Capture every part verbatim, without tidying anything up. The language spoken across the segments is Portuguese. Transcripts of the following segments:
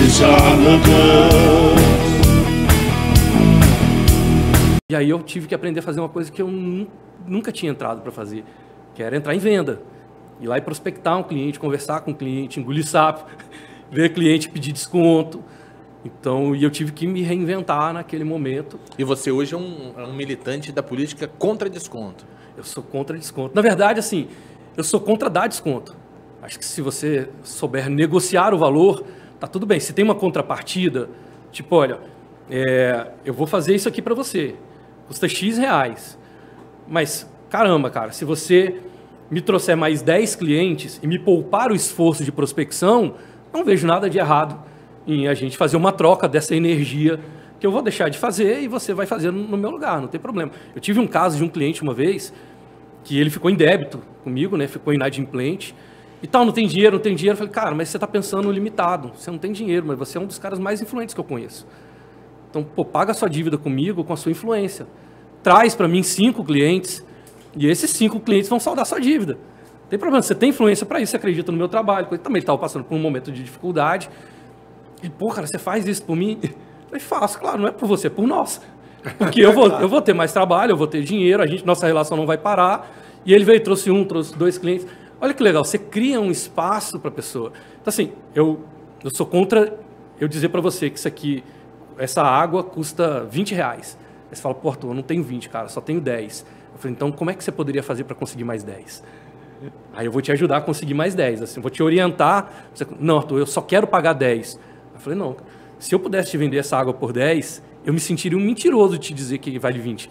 E aí eu tive que aprender a fazer uma coisa que eu nunca tinha entrado para fazer, que era entrar em venda. Ir lá e prospectar um cliente, conversar com o cliente, engolir sapo, ver cliente pedir desconto. Então, e eu tive que me reinventar naquele momento. E você hoje é um, é um militante da política contra desconto? Eu sou contra desconto. Na verdade, assim, eu sou contra dar desconto. Acho que se você souber negociar o valor, tá tudo bem. Se tem uma contrapartida, tipo, olha, é, eu vou fazer isso aqui para você, custa X reais. Mas, caramba, cara, se você me trouxer mais dez clientes e me poupar o esforço de prospecção, não vejo nada de errado em a gente fazer uma troca dessa energia que eu vou deixar de fazer e você vai fazer no meu lugar, não tem problema. Eu tive um caso de um cliente uma vez que ele ficou em débito comigo, né? Ficou inadimplente e tal, não tem dinheiro, não tem dinheiro. Eu falei, cara, mas você está pensando limitado, você não tem dinheiro, mas você é um dos caras mais influentes que eu conheço. Então, pô, paga a sua dívida comigo com a sua influência. Traz para mim cinco clientes e esses cinco clientes vão saldar a sua dívida. Não tem problema, você tem influência para isso, você acredita no meu trabalho. Também ele estava passando por um momento de dificuldade. E, pô, cara, você faz isso por mim? Eu falei, faço, claro, não é por você, é por nós. Porque eu vou, eu vou ter mais trabalho, eu vou ter dinheiro, a gente, nossa relação não vai parar. E ele veio, trouxe um, trouxe dois clientes. Olha que legal, você cria um espaço para a pessoa. Então, assim, eu, eu sou contra eu dizer para você que isso aqui, essa água custa vinte reais. Aí você fala, pô, Arthur, eu não tenho vinte, cara, só tenho dez. Eu falei, então, como é que você poderia fazer para conseguir mais dez? Aí eu vou te ajudar a conseguir mais dez, assim, vou te orientar. Você, não, Arthur, eu só quero pagar dez. Eu falei, não, se eu pudesse te vender essa água por dez, eu me sentiria um mentiroso de te dizer que vale vinte.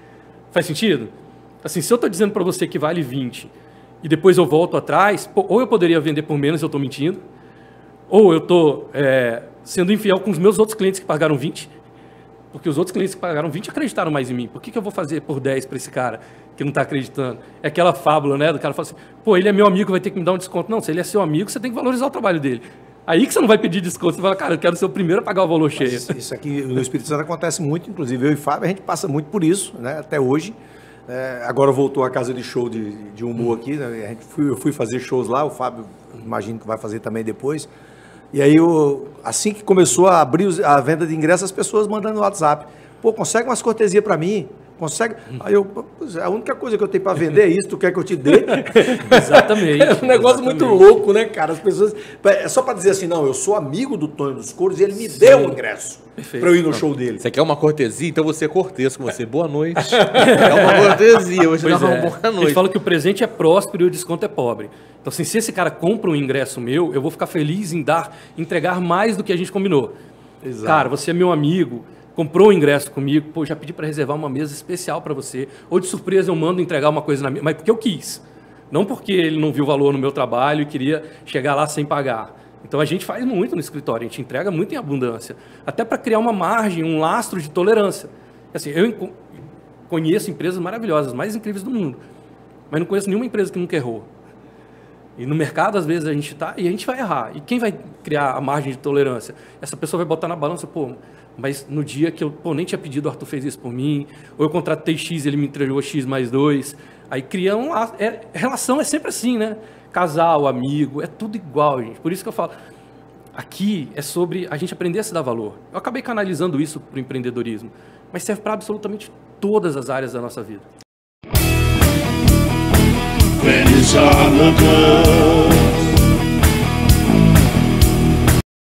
Faz sentido? Assim, se eu estou dizendo para você que vale vinte e depois eu volto atrás, pô, ou eu poderia vender por menos, eu estou mentindo, ou eu estou é, sendo infiel com os meus outros clientes que pagaram vinte, porque os outros clientes que pagaram vinte acreditaram mais em mim. Por que, que eu vou fazer por dez para esse cara que não está acreditando? É aquela fábula, né? Do cara fala assim, pô, ele é meu amigo, vai ter que me dar um desconto. Não, se ele é seu amigo, você tem que valorizar o trabalho dele. Aí que você não vai pedir desconto, você fala, cara, eu quero ser o primeiro a pagar o valor cheio. Mas isso aqui no Espírito Santo acontece muito, inclusive eu e Fábio, a gente passa muito por isso, né? Até hoje. É, agora voltou a casa de show de, de humor aqui, né? A gente fui, eu fui fazer shows lá, o Fábio imagino que vai fazer também depois. E aí, eu, assim que começou a abrir a venda de ingressos, as pessoas mandando no WhatsApp, pô, consegue umas cortesias para mim? Consegue? Aí eu, a única coisa que eu tenho para vender é isso, tu quer que eu te dê? Exatamente. É um negócio exatamente. muito louco, né, cara? As pessoas, é só para dizer assim, não, eu sou amigo do Tonho dos Couros e ele me Sim. deu um ingresso para eu ir no Pronto. show dele. Você quer uma cortesia? Então você é cortês com você. Boa noite. É uma cortesia, hoje não é uma boa noite. Eles falam que o presente é próspero e o desconto é pobre. Então, assim, se esse cara compra um ingresso meu, eu vou ficar feliz em dar, entregar mais do que a gente combinou. Exato. Cara, você é meu amigo, comprou o ingresso comigo, pô, já pedi para reservar uma mesa especial para você, ou de surpresa eu mando entregar uma coisa na minha, mas porque eu quis, não porque ele não viu valor no meu trabalho e queria chegar lá sem pagar. Então a gente faz muito no escritório, a gente entrega muito em abundância, até para criar uma margem, um lastro de tolerância. Assim, eu conheço empresas maravilhosas, mais incríveis do mundo, mas não conheço nenhuma empresa que nunca errou. E no mercado, às vezes, a gente está e a gente vai errar. E quem vai criar a margem de tolerância? Essa pessoa vai botar na balança, pô, mas no dia que eu pô, nem tinha pedido, o Arthur fez isso por mim, ou eu contratei X, ele me entregou X mais dois. Aí cria um laço. É, relação é sempre assim, né? Casal, amigo, é tudo igual, gente. Por isso que eu falo, aqui é sobre a gente aprender a se dar valor. Eu acabei canalizando isso para o empreendedorismo, mas serve para absolutamente todas as áreas da nossa vida. When it's all over.